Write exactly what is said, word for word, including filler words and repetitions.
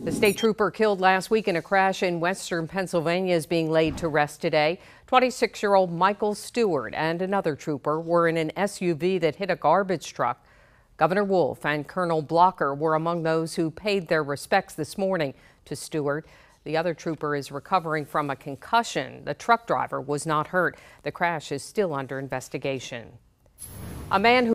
The state trooper killed last week in a crash in western Pennsylvania is being laid to rest today. twenty-six-year-old Michael Stewart and another trooper were in an S U V that hit a garbage truck. Governor Wolf and Colonel Blocker were among those who paid their respects this morning to Stewart. The other trooper is recovering from a concussion. The truck driver was not hurt. The crash is still under investigation. A man who